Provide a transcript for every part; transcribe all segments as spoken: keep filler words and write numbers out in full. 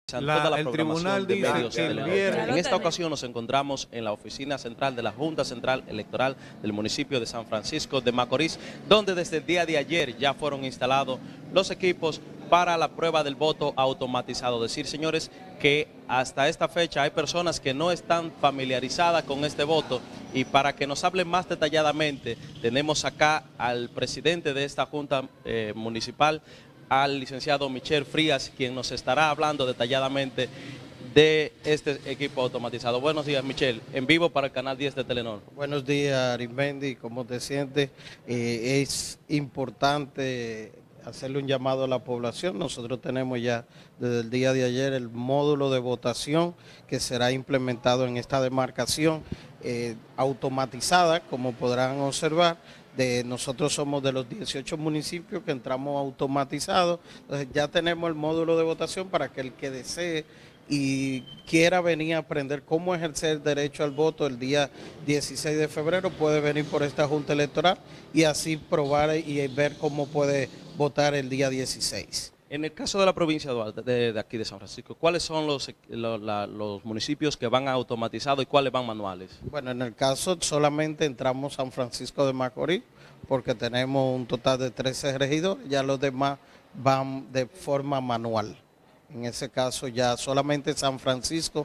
La, toda la el tribunal de dice medios que el televisivos. viernes... En esta ocasión nos encontramos en la oficina central de la Junta Central Electoral del municipio de San Francisco de Macorís, donde desde el día de ayer ya fueron instalados los equipos para la prueba del voto automatizado. Decir, señores, que hasta esta fecha hay personas que no están familiarizadas con este voto, y para que nos hable más detalladamente tenemos acá al presidente de esta Junta eh, Municipal, al licenciado Michel Frías, quien nos estará hablando detalladamente de este equipo automatizado. Buenos días, Michel, en vivo para el canal diez de Telenor. Buenos días, Arismendi, ¿cómo te sientes? Eh, es importante hacerle un llamado a la población. Nosotros tenemos ya desde el día de ayer el módulo de votación que será implementado en esta demarcación eh, automatizada, como podrán observar. De, nosotros somos de los dieciocho municipios que entramos automatizados, entonces ya tenemos el módulo de votación para que el que desee y quiera venir a aprender cómo ejercer el derecho al voto el día dieciséis de febrero, puede venir por esta Junta Electoral y así probar y ver cómo puede votar el día dieciséis. En el caso de la provincia de, de aquí de San Francisco, ¿cuáles son los, los, la, los municipios que van automatizados y cuáles van manuales? Bueno, en el caso solamente entramos San Francisco de Macorís, porque tenemos un total de trece regidores, ya los demás van de forma manual. En ese caso ya solamente San Francisco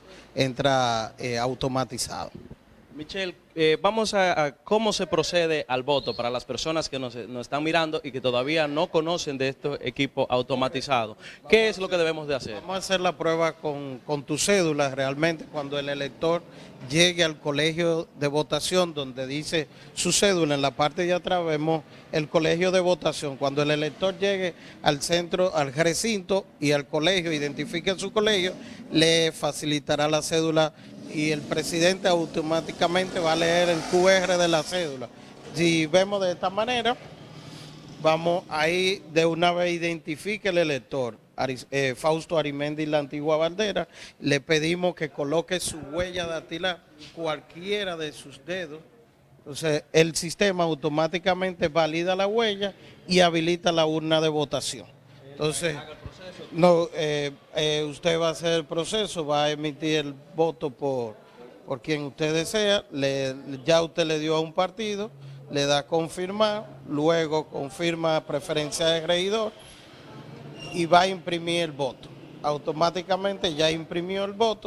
entra eh, automatizado. Michel, eh, vamos a, a cómo se procede al voto para las personas que nos, nos están mirando y que todavía no conocen de estos equipos automatizados. ¿Qué es lo que debemos de hacer? Vamos a hacer la prueba con, con tu cédula realmente cuando el elector llegue al colegio de votación donde dice su cédula. En la parte de atrás vemos el colegio de votación. Cuando el elector llegue al centro, al recinto y al colegio, identifique su colegio, le facilitará la cédula y el presidente automáticamente va a leer el cu erre de la cédula. Si vemos de esta manera, vamos ahí de una vez identifique el elector, Aris, eh, Fausto Arismendi, la antigua bandera, le pedimos que coloque su huella dactilar, cualquiera de sus dedos. Entonces el sistema automáticamente valida la huella y habilita la urna de votación. Entonces, no, eh, eh, usted va a hacer el proceso, va a emitir el voto por, por quien usted desea, le, ya usted le dio a un partido, le da a confirmar, luego confirma preferencia de regidor y va a imprimir el voto. Automáticamente ya imprimió el voto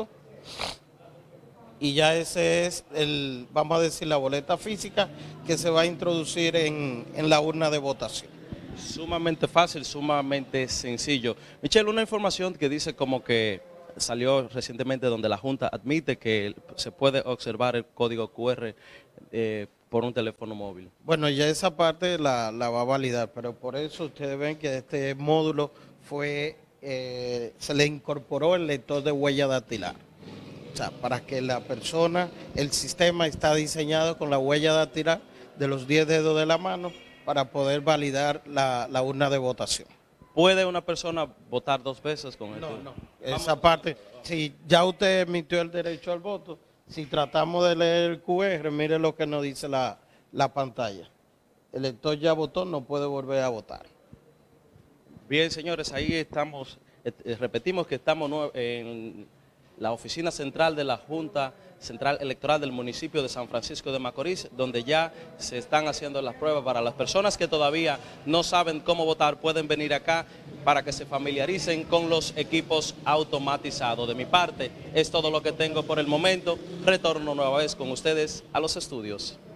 y ya ese es, el, vamos a decir, la boleta física que se va a introducir en, en la urna de votación. Sumamente fácil, sumamente sencillo. Michel, una información que dice como que salió recientemente donde la Junta admite que se puede observar el código cu erre eh, por un teléfono móvil. Bueno, ya esa parte la, la va a validar, pero por eso ustedes ven que este módulo fue, eh, se le incorporó el lector de huella dactilar. O sea, para que la persona, el sistema está diseñado con la huella dactilar de los diez dedos de la mano, para poder validar la, la urna de votación. ¿Puede una persona votar dos veces con esto? No, no. Esa parte, si ya usted emitió el derecho al voto, si tratamos de leer el cu erre, mire lo que nos dice la, la pantalla. El elector ya votó, no puede volver a votar. Bien, señores, ahí estamos, eh, repetimos que estamos en la oficina central de la Junta Central Electoral del municipio de San Francisco de Macorís, donde ya se están haciendo las pruebas. Para las personas que todavía no saben cómo votar, pueden venir acá para que se familiaricen con los equipos automatizados. De mi parte, es todo lo que tengo por el momento. Retorno nueva vez con ustedes a los estudios.